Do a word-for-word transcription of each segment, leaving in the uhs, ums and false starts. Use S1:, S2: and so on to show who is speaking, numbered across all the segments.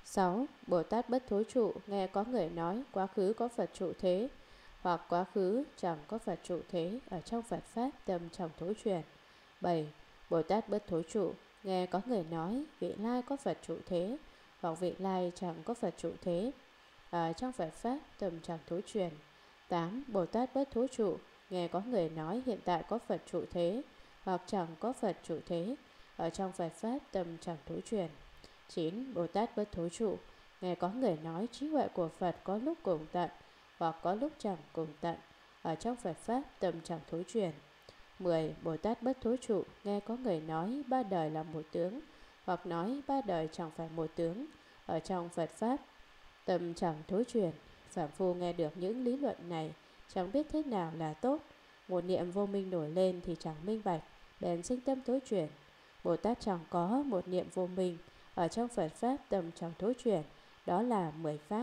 S1: Sáu. Bồ Tát Bất Thối Trụ nghe có người nói quá khứ có Phật trụ thế, hoặc quá khứ chẳng có Phật trụ thế ở trong Phật Pháp tâm chẳng thối chuyển. Bảy. Bồ Tát Bất Thối Trụ nghe có người nói vị lai có Phật trụ thế, hoặc vị lai chẳng có Phật trụ thế ở trong Phật Pháp tâm chẳng thối chuyển. Tám. Bồ Tát Bất Thối Trụ nghe có người nói hiện tại có Phật trụ thế, hoặc chẳng có Phật trụ thế ở trong Phật Pháp tâm chẳng thối chuyển. Chín. Bồ Tát Bất Thối Trụ nghe có người nói trí huệ của Phật có lúc cùng tận, hoặc có lúc chẳng cùng tận ở trong Phật Pháp tâm chẳng thối chuyển. Mười. Bồ Tát Bất Thối Trụ nghe có người nói ba đời là một tướng, hoặc nói ba đời chẳng phải một tướng ở trong Phật Pháp tâm chẳng thối chuyển. Phàm phu nghe được những lý luận này chẳng biết thế nào là tốt. Một niệm vô minh nổi lên thì chẳng minh bạch, bèn sinh tâm thối chuyển. Bồ Tát chẳng có một niệm vô minh ở trong Phật Pháp tâm chẳng thối chuyển. Đó là mười pháp.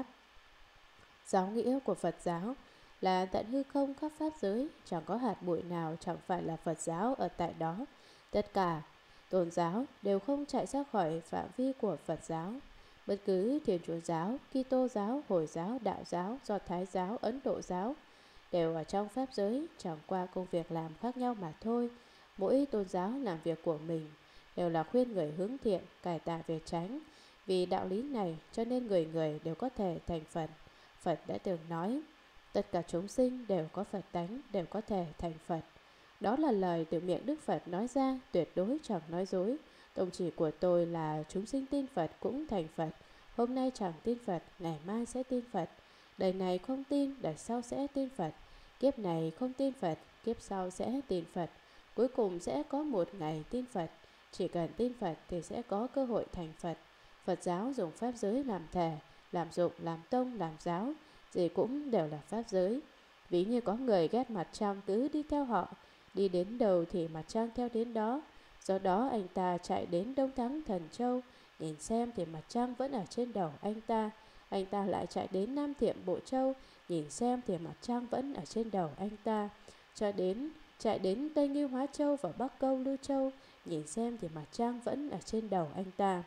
S1: Giáo nghĩa của Phật giáo là tận hư không khắp pháp giới, chẳng có hạt bụi nào chẳng phải là Phật giáo ở tại đó. Tất cả tôn giáo đều không chạy ra khỏi phạm vi của Phật giáo. Bất cứ Thiên Chúa giáo, Kitô giáo, Hồi giáo, Đạo giáo, Do Thái giáo, Ấn Độ giáo đều ở trong pháp giới, chẳng qua công việc làm khác nhau mà thôi. Mỗi tôn giáo làm việc của mình đều là khuyên người hướng thiện, cải tạo việc tránh. Vì đạo lý này cho nên người người đều có thể thành Phật. Phật đã từng nói, tất cả chúng sinh đều có Phật tánh, đều có thể thành Phật. Đó là lời từ miệng Đức Phật nói ra, tuyệt đối chẳng nói dối. Tông chỉ của tôi là chúng sinh tin Phật cũng thành Phật. Hôm nay chẳng tin Phật, ngày mai sẽ tin Phật. Đời này không tin, đời sau sẽ tin Phật. Kiếp này không tin Phật, kiếp sau sẽ tin Phật. Cuối cùng sẽ có một ngày tin Phật. Chỉ cần tin Phật thì sẽ có cơ hội thành Phật. Phật giáo dùng pháp giới làm thể, làm dụng, làm tông, làm giáo, gì cũng đều là pháp giới. Ví như có người ghét mặt trăng cứ đi theo họ, đi đến đâu thì mặt trăng theo đến đó. Do đó anh ta chạy đến Đông Thắng Thần Châu, nhìn xem thì mặt trăng vẫn ở trên đầu anh ta. Anh ta lại chạy đến Nam Thiệm Bộ Châu, nhìn xem thì mặt trăng vẫn ở trên đầu anh ta. Cho đến chạy đến Tây Ngưu Hóa Châu và Bắc Câu Lưu Châu, nhìn xem thì mặt trăng vẫn ở trên đầu anh ta.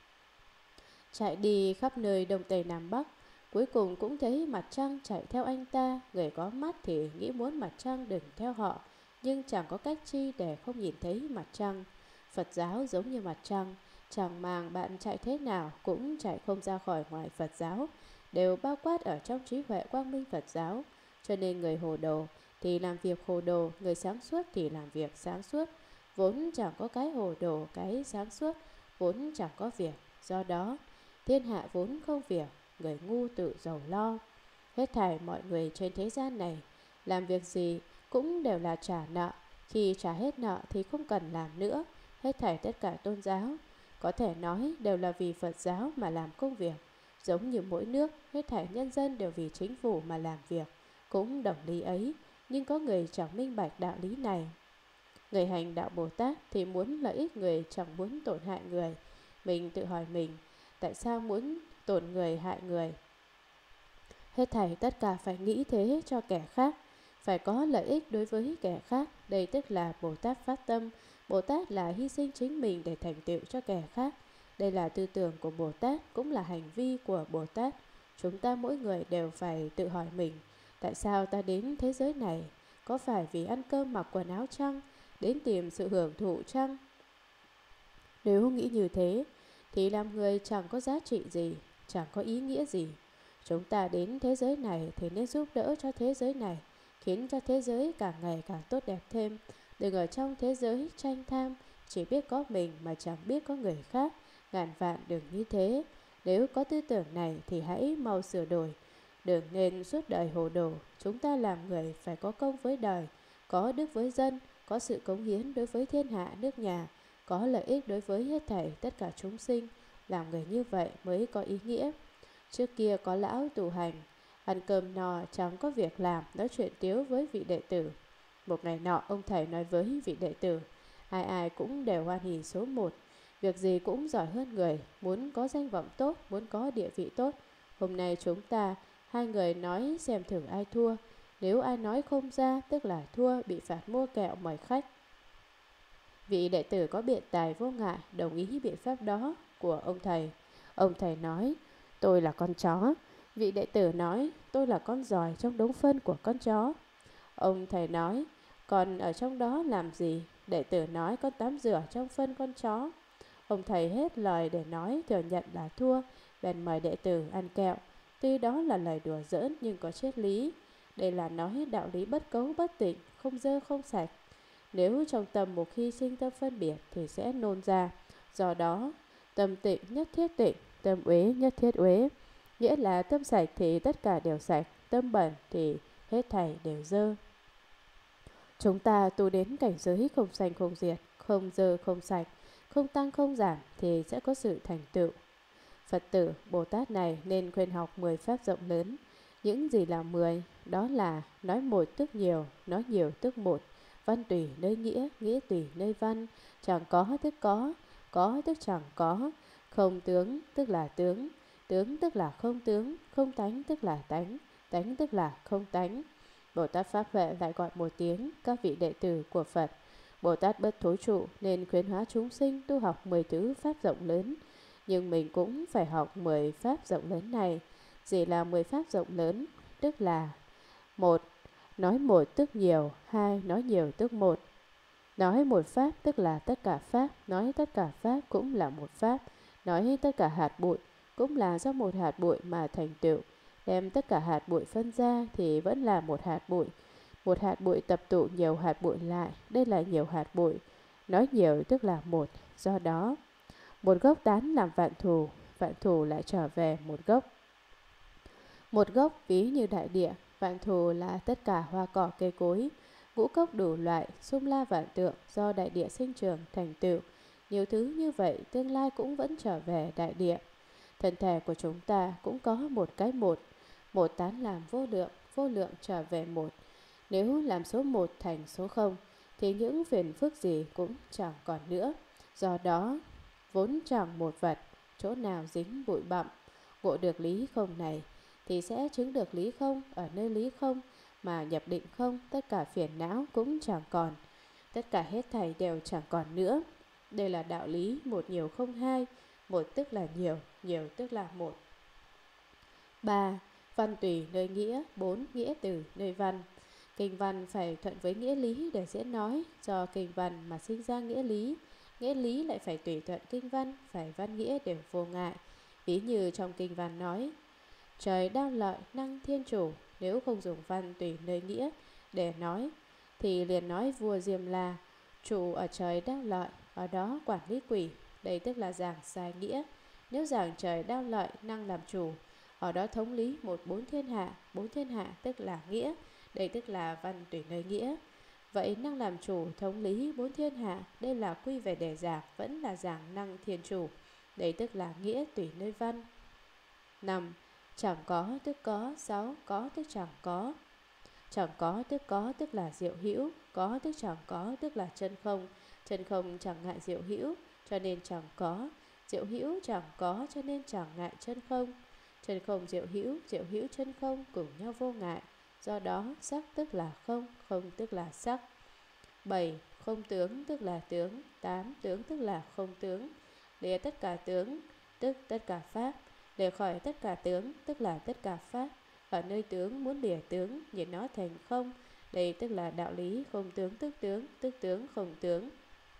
S1: Chạy đi khắp nơi Đông Tây Nam Bắc, cuối cùng cũng thấy mặt trăng chạy theo anh ta. Người có mắt thì nghĩ muốn mặt trăng đừng theo họ, nhưng chẳng có cách chi để không nhìn thấy mặt trăng. Phật giáo giống như mặt trăng, chẳng màng bạn chạy thế nào cũng chạy không ra khỏi ngoài Phật giáo, đều bao quát ở trong trí huệ quang minh Phật giáo. Cho nên người hồ đồ thì làm việc hồ đồ, người sáng suốt thì làm việc sáng suốt. Vốn chẳng có cái hồ đồ, cái sáng suốt, vốn chẳng có việc. Do đó thiên hạ vốn không việc, người ngu tự giàu lo. Hết thảy mọi người trên thế gian này làm việc gì cũng đều là trả nợ. Khi trả hết nợ thì không cần làm nữa. Hết thảy tất cả tôn giáo có thể nói đều là vì Phật giáo mà làm công việc. Giống như mỗi nước, hết thảy nhân dân đều vì chính phủ mà làm việc, cũng đồng lý ấy. Nhưng có người chẳng minh bạch đạo lý này. Người hành đạo Bồ Tát thì muốn lợi ích người, chẳng muốn tổn hại người. Mình tự hỏi mình, tại sao muốn tổn người hại người? Hết thảy tất cả phải nghĩ thế cho kẻ khác, phải có lợi ích đối với kẻ khác. Đây tức là Bồ Tát phát tâm. Bồ Tát là hy sinh chính mình để thành tựu cho kẻ khác. Đây là tư tưởng của Bồ Tát, cũng là hành vi của Bồ Tát. Chúng ta mỗi người đều phải tự hỏi mình, tại sao ta đến thế giới này? Có phải vì ăn cơm mặc quần áo chăng? Đến tìm sự hưởng thụ chăng? Nếu nghĩ như thế thì làm người chẳng có giá trị gì, chẳng có ý nghĩa gì. Chúng ta đến thế giới này thì nên giúp đỡ cho thế giới này, khiến cho thế giới càng ngày càng tốt đẹp thêm. Đừng ở trong thế giới tranh tham, chỉ biết có mình mà chẳng biết có người khác. Ngàn vạn đừng như thế. Nếu có tư tưởng này thì hãy mau sửa đổi. Đừng nên suốt đời hồ đồ. Chúng ta làm người phải có công với đời, có đức với dân, có sự cống hiến đối với thiên hạ nước nhà, có lợi ích đối với hết thảy tất cả chúng sinh. Làm người như vậy mới có ý nghĩa. Trước kia có lão tù hành, ăn cơm no chẳng có việc làm, nói chuyện tiếu với vị đệ tử. Một ngày nọ ông thầy nói với vị đệ tử, ai ai cũng đều hoan hỉ số một, việc gì cũng giỏi hơn người, muốn có danh vọng tốt, muốn có địa vị tốt. Hôm nay chúng ta hai người nói xem thử ai thua. Nếu ai nói không ra tức là thua, bị phạt mua kẹo mời khách. Vị đệ tử có biện tài vô ngại đồng ý biện pháp đó của ông thầy. Ông thầy nói, tôi là con chó. Vị đệ tử nói, tôi là con giòi trong đống phân của con chó. Ông thầy nói, còn ở trong đó làm gì? Đệ tử nói, con tắm rửa trong phân con chó. Ông thầy hết lời để nói thừa nhận là thua, bèn mời đệ tử ăn kẹo. Tuy đó là lời đùa giỡn nhưng có triết lý. Đây là nói đạo lý bất cấu bất tịnh, không dơ không sạch. Nếu trong tâm một khi sinh tâm phân biệt thì sẽ nôn ra. Do đó, tâm tịnh nhất thiết tịnh, tâm uế nhất thiết uế. Nghĩa là tâm sạch thì tất cả đều sạch, tâm bẩn thì hết thảy đều dơ. Chúng ta tu đến cảnh giới không sanh không diệt, không dơ không sạch, không tăng không giảm thì sẽ có sự thành tựu. Phật tử Bồ Tát này nên khuyên học mười pháp rộng lớn. Những gì là mười? Đó là nói một tức nhiều, nói nhiều tức một, văn tùy nơi nghĩa, nghĩa tùy nơi văn, chẳng có tức có, có tức chẳng có, không tướng tức là tướng, tướng tức là không tướng, không tánh tức là tánh, tánh tức là không tánh. Bồ Tát Pháp Huệ lại gọi một tiếng các vị đệ tử của Phật. Bồ Tát bất thối trụ nên khuyến hóa chúng sinh tu học mười tứ pháp rộng lớn. Nhưng mình cũng phải học mười pháp rộng lớn này. Gì là mười pháp rộng lớn? Tức là một, nói một tức nhiều, hai, nói nhiều tức một. Nói một pháp tức là tất cả pháp, nói tất cả pháp cũng là một pháp, nói tất cả hạt bụi cũng là do một hạt bụi mà thành tựu. Đem tất cả hạt bụi phân ra thì vẫn là một hạt bụi. Một hạt bụi tập tụ nhiều hạt bụi lại, đây là nhiều hạt bụi. Nói nhiều tức là một, do đó một gốc tán làm vạn thù, vạn thù lại trở về một gốc. Một gốc ví như đại địa, vạn thù là tất cả hoa cỏ cây cối, ngũ cốc đủ loại, sum la vạn tượng do đại địa sinh trưởng thành tựu. Nhiều thứ như vậy tương lai cũng vẫn trở về đại địa. Thân thể của chúng ta cũng có một cái một, một tán làm vô lượng, vô lượng trở về một. Nếu làm số một thành số không thì những phiền phức gì cũng chẳng còn nữa. Do đó vốn chẳng một vật, chỗ nào dính bụi bặm. Ngộ được lý không này thì sẽ chứng được lý không. Ở nơi lý không mà nhập định không, tất cả phiền não cũng chẳng còn, tất cả hết thảy đều chẳng còn nữa. Đây là đạo lý một nhiều không hai, một tức là nhiều, nhiều tức là một. Ba, văn tùy nơi nghĩa. Bốn, nghĩa từ nơi văn. Kinh văn phải thuận với nghĩa lý để dễ nói, do kinh văn mà sinh ra nghĩa lý. Nghĩa lý lại phải tùy thuận kinh văn, phải văn nghĩa đều vô ngại. Ví như trong kinh văn nói, trời đao lợi năng thiên chủ. Nếu không dùng văn tùy nơi nghĩa để nói thì liền nói vua Diêm La chủ ở trời đao lợi, ở đó quản lý quỷ. Đây tức là giảng sai nghĩa. Nếu giảng trời đao lợi năng làm chủ, ở đó thống lý một bốn thiên hạ. Bốn thiên hạ tức là nghĩa, đây tức là văn tùy nơi nghĩa. Vậy năng làm chủ thống lý bốn thiên hạ, đây là quy về đề giảng, vẫn là giảng năng thiên chủ, đây tức là nghĩa tùy nơi văn. Năm, chẳng có tức có. Sáu, có tức chẳng có. Chẳng có tức có tức là diệu hữu, có tức chẳng có tức là chân không. Chân không chẳng ngại diệu hữu cho nên chẳng có, diệu hữu chẳng có cho nên chẳng ngại chân không. Chân không diệu hữu, diệu hữu chân không cùng nhau vô ngại. Do đó sắc tức là không, không tức là sắc. Bảy, không tướng tức là tướng. Tám, tướng tức là không tướng. Lìa tất cả tướng tức tất cả pháp, lìa khỏi tất cả tướng tức là tất cả pháp. Ở nơi tướng muốn lìa tướng, nhìn nó thành không, đây tức là đạo lý không tướng tức tướng, tức tướng không tướng.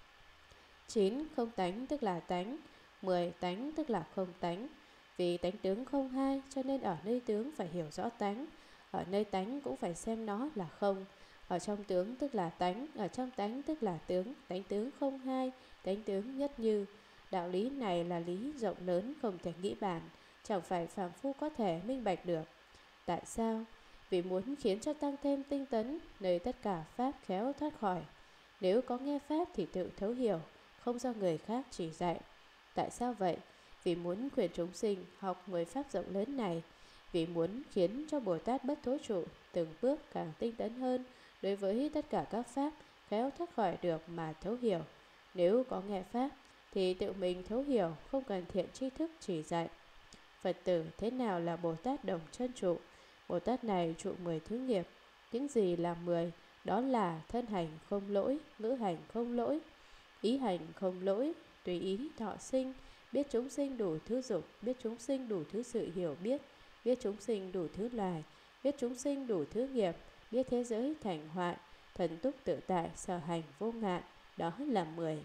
S1: Chín, không tánh tức là tánh. Mười, tánh tức là không tánh. Vì tánh tướng không hai cho nên ở nơi tướng phải hiểu rõ tánh, ở nơi tánh cũng phải xem nó là không. Ở trong tướng tức là tánh, ở trong tánh tức là tướng. Tánh tướng không hai, tánh tướng nhất như. Đạo lý này là lý rộng lớn không thể nghĩ bàn, chẳng phải phàm phu có thể minh bạch được. Tại sao? Vì muốn khiến cho tăng thêm tinh tấn, nơi tất cả pháp khéo thoát khỏi. Nếu có nghe pháp thì tự thấu hiểu, không do người khác chỉ dạy. Tại sao vậy? Vì muốn khuyên chúng sinh học mười pháp rộng lớn này, vì muốn khiến cho Bồ Tát bất thối trụ từng bước càng tinh tấn hơn đối với tất cả các pháp khéo thoát khỏi được mà thấu hiểu. Nếu có nghe pháp thì tự mình thấu hiểu, không cần thiện tri thức chỉ dạy. Phật tử thế nào là Bồ Tát đồng chân trụ? Bồ Tát này trụ mười thứ nghiệp. Những gì là mười? Đó là thân hành không lỗi, ngữ hành không lỗi, ý hành không lỗi, tùy ý thọ sinh, biết chúng sinh đủ thứ dục, biết chúng sinh đủ thứ sự hiểu biết, biết chúng sinh đủ thứ loài, biết chúng sinh đủ thứ nghiệp, biết thế giới thành hoại, thần túc tự tại, sở hành vô ngại. Đó là mười.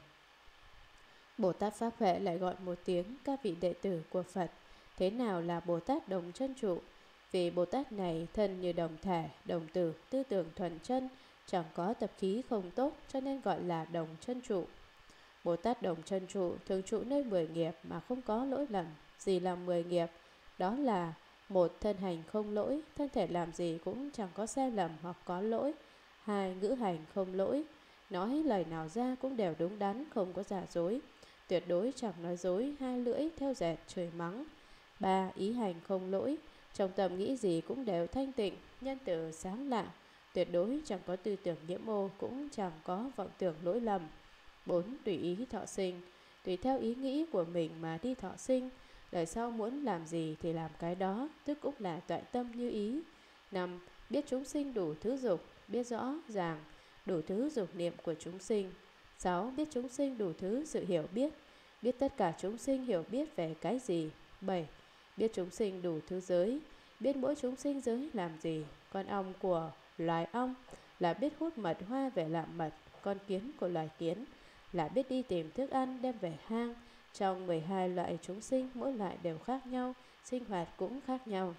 S1: Bồ Tát Pháp Huệ lại gọi một tiếng các vị đệ tử của Phật. Thế nào là Bồ Tát đồng chân trụ? Vì Bồ Tát này thân như đồng thể, đồng tử, tư tưởng thuần chân, chẳng có tập khí không tốt, cho nên gọi là đồng chân trụ. Bồ Tát đồng chân trụ thường trụ nơi mười nghiệp mà không có lỗi lầm. Gì là mười nghiệp? Đó là: một, thân hành không lỗi, thân thể làm gì cũng chẳng có sai lầm hoặc có lỗi. Hai, ngữ hành không lỗi, nói lời nào ra cũng đều đúng đắn, không có giả dối, tuyệt đối chẳng nói dối, hai lưỡi theo dệt chửi mắng. Ba, ý hành không lỗi, trong tâm nghĩ gì cũng đều thanh tịnh, nhân từ sáng lạng, tuyệt đối chẳng có tư tưởng nhiễm ô, cũng chẳng có vọng tưởng lỗi lầm. Bốn, tùy ý thọ sinh, tùy theo ý nghĩ của mình mà đi thọ sinh, đời sau muốn làm gì thì làm cái đó, tức cũng là toại tâm như ý. Năm, biết chúng sinh đủ thứ dục, biết rõ ràng đủ thứ dục niệm của chúng sinh. Sáu, biết chúng sinh đủ thứ sự hiểu biết, biết tất cả chúng sinh hiểu biết về cái gì. Bảy, biết chúng sinh đủ thứ giới, biết mỗi chúng sinh giới làm gì. Con ong của loài ong là biết hút mật hoa về làm mật, con kiến của loài kiến là biết đi tìm thức ăn đem về hang. Trong mười hai loại chúng sinh, mỗi loại đều khác nhau, sinh hoạt cũng khác nhau.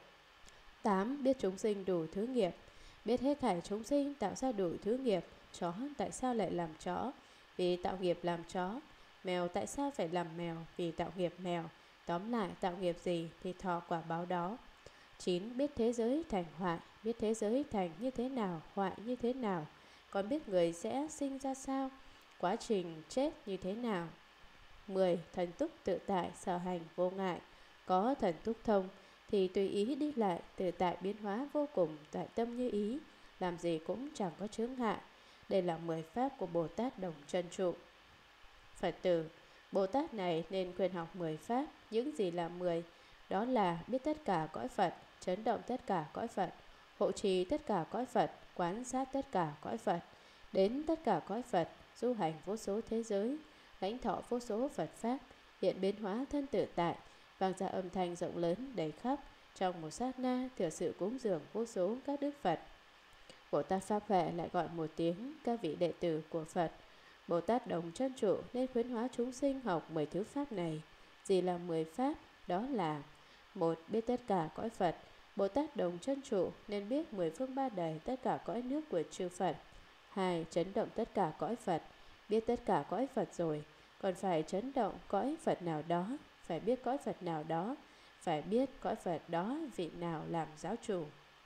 S1: Tám, biết chúng sinh đủ thứ nghiệp, biết hết thảy chúng sinh tạo ra đủ thứ nghiệp. Chó tại sao lại làm chó? Vì tạo nghiệp làm chó. Mèo tại sao phải làm mèo? Vì tạo nghiệp mèo. Tóm lại, tạo nghiệp gì thì thọ quả báo đó. Chín, biết thế giới thành hoại, biết thế giới thành như thế nào, hoại như thế nào, còn biết người sẽ sinh ra sao, quá trình chết như thế nào. Mười, thần túc tự tại, sở hành vô ngại, có thần túc thông thì tùy ý đi lại, tự tại biến hóa vô cùng, tại tâm như ý, làm gì cũng chẳng có chướng ngại. Đây là mười pháp của Bồ Tát đồng chân trụ. Phật tử, Bồ Tát này nên khuyên học mười pháp. Những gì là mười? Đó là biết tất cả cõi Phật, chấn động tất cả cõi Phật, hộ trì tất cả cõi Phật, quán sát tất cả cõi Phật, đến tất cả cõi Phật, du hành vô số thế giới, lãnh thọ vô số Phật pháp, hiện biến hóa thân tự tại, vang ra âm thanh rộng lớn đầy khắp, trong một sát na thừa sự cúng dường vô số các đức Phật. Bồ Tát Pháp Huệ lại gọi một tiếng các vị đệ tử của Phật. Bồ Tát đồng chân trụ nên khuyến hóa chúng sinh học mười thứ pháp này. Gì là mười pháp? Đó là: một, biết tất cả cõi Phật. Bồ Tát đồng chân trụ nên biết mười phương ba đời tất cả cõi nước của chư Phật. Hai, chấn động tất cả cõi Phật. Biết tất cả cõi Phật rồi, còn phải chấn động cõi Phật nào đó, phải biết cõi Phật nào đó, phải biết cõi Phật đó vị nào làm giáo chủ.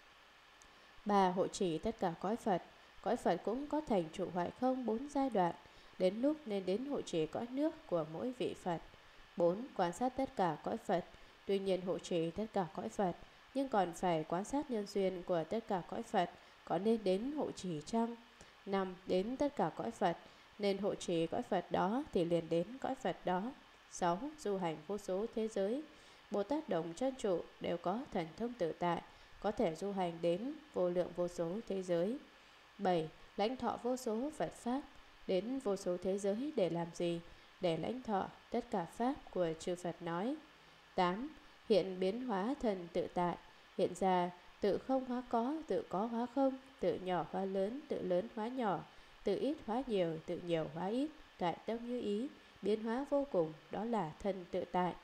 S1: Ba, hộ trì tất cả cõi Phật. Cõi Phật cũng có thành trụ hoại không bốn giai đoạn, đến lúc nên đến hộ trì cõi nước của mỗi vị Phật. Bốn, quan sát tất cả cõi Phật. Tuy nhiên hộ trì tất cả cõi Phật, nhưng còn phải quan sát nhân duyên của tất cả cõi Phật, có nên đến hộ trì chăng? Năm, đến tất cả cõi Phật, nên hộ trì cõi Phật đó thì liền đến cõi Phật đó. Sáu, du hành vô số thế giới. Bồ Tát đồng chân trụ đều có thần thông tự tại, có thể du hành đến vô lượng vô số thế giới. Bảy, lãnh thọ vô số Phật pháp. Đến vô số thế giới để làm gì? Để lãnh thọ tất cả pháp của chư Phật nói. Tám, hiện biến hóa thần tự tại, hiện ra tự không hóa có, tự có hóa không, tự nhỏ hóa lớn, tự lớn hóa nhỏ, tự ít hóa nhiều, tự nhiều hóa ít, tại tâm như ý, biến hóa vô cùng, đó là thân tự tại.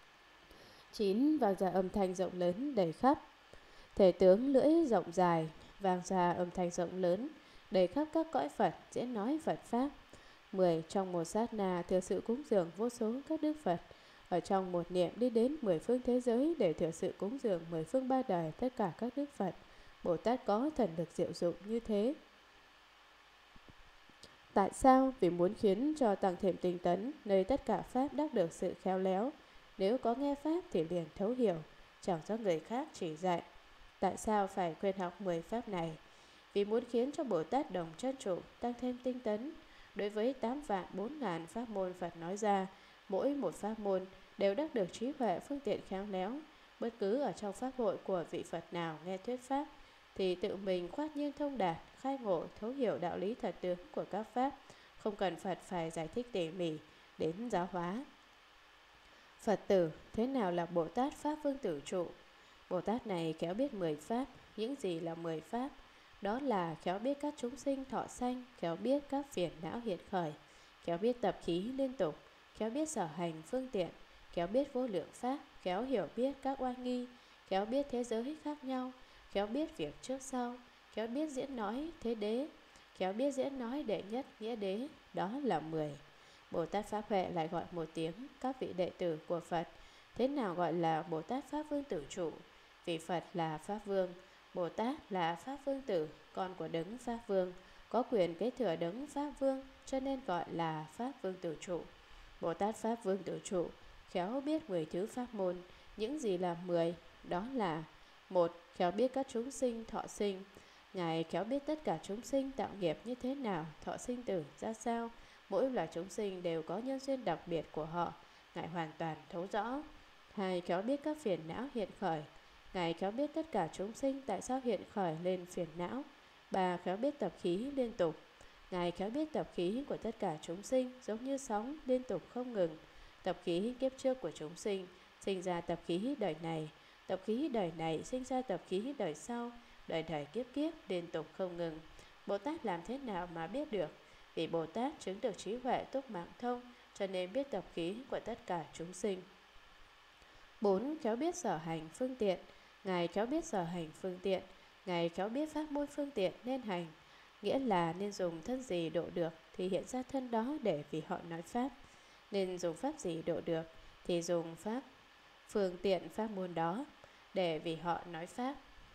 S1: Chín, vang ra âm thanh rộng lớn đầy khắp. Thể tướng lưỡi rộng dài, vang ra âm thanh rộng lớn đầy khắp các cõi Phật, dễ nói Phật pháp. Mười, trong một sát na thừa sự cúng dường vô số các đức Phật, ở trong một niệm đi đến mười phương thế giới để thừa sự cúng dường mười phương ba đời tất cả các đức Phật. Bồ Tát có thần lực diệu dụng như thế. Tại sao? Vì muốn khiến cho tăng thêm tinh tấn, nơi tất cả pháp đắc được sự khéo léo. Nếu có nghe pháp thì liền thấu hiểu, chẳng do người khác chỉ dạy. Tại sao phải khuyên học mười pháp này? Vì muốn khiến cho Bồ Tát đồng chân trụ tăng thêm tinh tấn. Đối với tám vạn bốn ngàn pháp môn Phật nói ra, mỗi một pháp môn đều đắc được trí huệ phương tiện khéo léo. Bất cứ ở trong pháp hội của vị Phật nào nghe thuyết pháp thì tự mình khoát nhiên thông đạt, khai ngộ, thấu hiểu đạo lý thật tướng của các pháp, không cần Phật phải giải thích tỉ mỉ đến giáo hóa. Phật tử, thế nào là Bồ Tát Pháp Vương Tử Trụ? Bồ Tát này khéo biết mười pháp. Những gì là mười pháp? Đó là khéo biết các chúng sinh thọ sanh, khéo biết các phiền não hiện khởi, khéo biết tập khí liên tục, khéo biết sở hành phương tiện, khéo biết vô lượng pháp, khéo hiểu biết các oai nghi, khéo biết thế giới khác nhau, khéo biết việc trước sau, khéo biết diễn nói thế đế, khéo biết diễn nói đệ nhất nghĩa đế. Đó là mười. Bồ Tát Pháp Huệ lại gọi một tiếng các vị đệ tử của Phật. Thế nào gọi là Bồ Tát Pháp Vương Tử Trụ? Vì Phật là Pháp Vương, Bồ Tát là Pháp Vương Tử, con của Đấng Pháp Vương, có quyền kế thừa Đấng Pháp Vương, cho nên gọi là Pháp Vương Tử Trụ. Bồ Tát Pháp Vương Tử Trụ khéo biết mười thứ pháp môn. Những gì là mười? Đó là: một. Khéo biết các chúng sinh thọ sinh. Ngài khéo biết tất cả chúng sinh tạo nghiệp như thế nào, thọ sinh tử ra sao. Mỗi loài chúng sinh đều có nhân duyên đặc biệt của họ, Ngài hoàn toàn thấu rõ. Hai. Khéo biết các phiền não hiện khởi. Ngài khéo biết tất cả chúng sinh tại sao hiện khởi lên phiền não. Ba. Khéo biết tập khí liên tục. Ngài khéo biết tập khí của tất cả chúng sinh giống như sóng liên tục không ngừng. Tập khí kiếp trước của chúng sinh sinh ra tập khí đời này, tập khí đời này sinh ra tập khí đời sau, đời đời kiếp kiếp liên tục không ngừng. Bồ Tát làm thế nào mà biết được? Vì Bồ Tát chứng được trí huệ túc mạng thông, cho nên biết tập khí của tất cả chúng sinh. Bốn. Khéo biết sở hành phương tiện. Ngài khéo biết sở hành phương tiện. Ngài khéo biết pháp môn phương tiện nên hành, nghĩa là nên dùng thân gì độ được thì hiện ra thân đó để vì họ nói pháp. Nên dùng pháp gì độ được thì dùng pháp phương tiện pháp môn đó để vì họ nói pháp.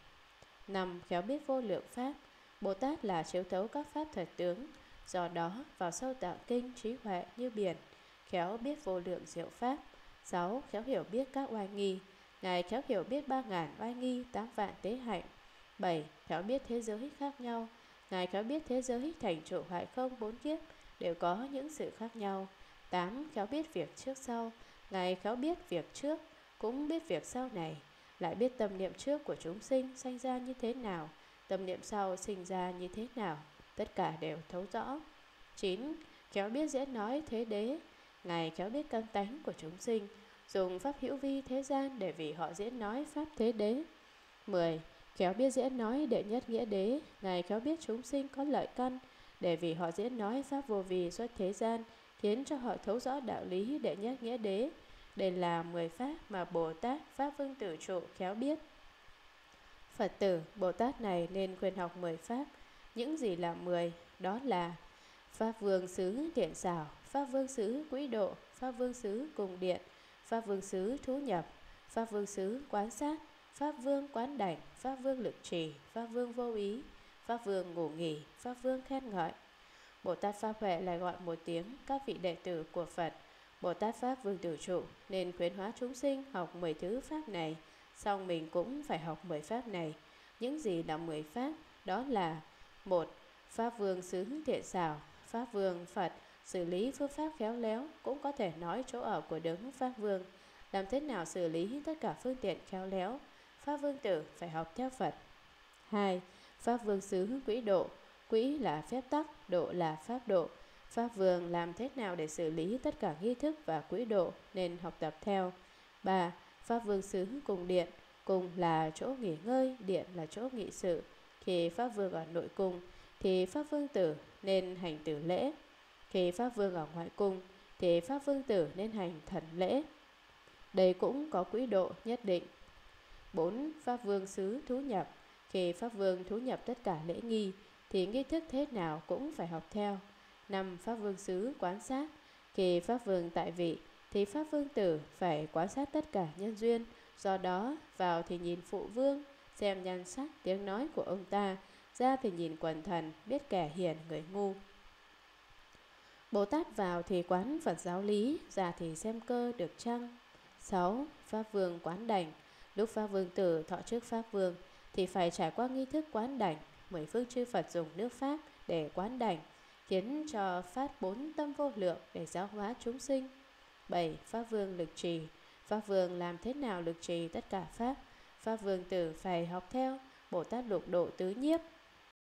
S1: Năm. Khéo biết vô lượng pháp. Bồ Tát là chiếu thấu các pháp thật tướng, do đó vào sâu tạo kinh trí huệ như biển, khéo biết vô lượng diệu pháp. Sáu. Khéo hiểu biết các oai nghi. Ngài khéo hiểu biết ba ngàn oai nghi, tám vạn tế hạnh. Bảy. Khéo biết thế giới khác nhau. Ngài khéo biết thế giới thành trụ hoại không bốn kiếp đều có những sự khác nhau. Tám. Khéo biết việc trước sau. Ngài khéo biết việc trước, cũng biết việc sau này, lại biết tâm niệm trước của chúng sinh sanh ra như thế nào, tâm niệm sau sinh ra như thế nào, tất cả đều thấu rõ. Chín. Khéo biết diễn nói thế đế. Ngài khéo biết căn tánh của chúng sinh, dùng pháp hữu vi thế gian để vì họ diễn nói pháp thế đế. Mười. Khéo biết diễn nói đệ nhất nghĩa đế. Ngài khéo biết chúng sinh có lợi căn để vì họ diễn nói pháp vô vi xuất thế gian, khiến cho họ thấu rõ đạo lý đệ nhất nghĩa đế. Đây là mười pháp mà Bồ Tát Pháp Vương Tử Trụ khéo biết. Phật tử, Bồ Tát này nên khuyên học mười pháp. Những gì là mười? Đó là Pháp Vương xứ Điện Xảo, Pháp Vương xứ Quỹ Độ, Pháp Vương xứ Cùng Điện, Pháp Vương xứ Thú Nhập, Pháp Vương xứ Quán Sát, Pháp Vương Quán Đảnh, Pháp Vương Lực Trì, Pháp Vương Vô Ý, Pháp Vương Ngủ Nghỉ, Pháp Vương Khen Ngợi. Bồ Tát Pháp Huệ lại gọi một tiếng các vị đệ tử của Phật. Bồ Tát Pháp Vương Tử Trụ nên khuyến hóa chúng sinh học mười thứ pháp này, xong mình cũng phải học mười pháp này. Những gì là mười pháp? Đó là: một. Pháp Vương xứ Thiện Xảo. Pháp Vương Phật xử lý phương pháp khéo léo, cũng có thể nói chỗ ở của Đấng Pháp Vương. Làm thế nào xử lý tất cả phương tiện khéo léo? Pháp Vương Tử phải học theo Phật. Hai. Pháp Vương xứ Quỹ Độ. Quỹ là phép tắc, độ là pháp độ. Pháp Vương làm thế nào để xử lý tất cả nghi thức và quỹ độ nên học tập theo. Ba. Pháp Vương xứ Cùng Điện. Cùng là chỗ nghỉ ngơi, điện là chỗ nghị sự. Khi Pháp Vương ở nội cung thì Pháp Vương Tử nên hành tử lễ. Khi Pháp Vương ở ngoại cung thì Pháp Vương Tử nên hành thần lễ. Đây cũng có quỹ độ nhất định. Bốn. Pháp Vương xứ Thú Nhập. Khi Pháp Vương thú nhập tất cả lễ nghi thì nghi thức thế nào cũng phải học theo. Năm. Pháp Vương xứ Quán Sát. Khi Pháp Vương tại vị thì Pháp Vương Tử phải quan sát tất cả nhân duyên, do đó vào thì nhìn phụ vương, xem nhan sắc tiếng nói của ông ta, ra thì nhìn quần thần, biết kẻ hiền người ngu. Bồ Tát vào thì quán Phật giáo lý, ra thì xem cơ được chăng. Sáu. Pháp Vương Quán Đảnh. Lúc Pháp Vương Tử thọ trước Pháp Vương thì phải trải qua nghi thức quán đảnh. Mười phương chư Phật dùng nước Pháp để quán đảnh, khiến cho phát bốn tâm vô lượng để giáo hóa chúng sinh. Bảy. Pháp Vương Lực Trì. Pháp Vương làm thế nào lực trì tất cả Pháp? Pháp Vương Tử phải học theo Bồ Tát Lục Độ Tứ Nhiếp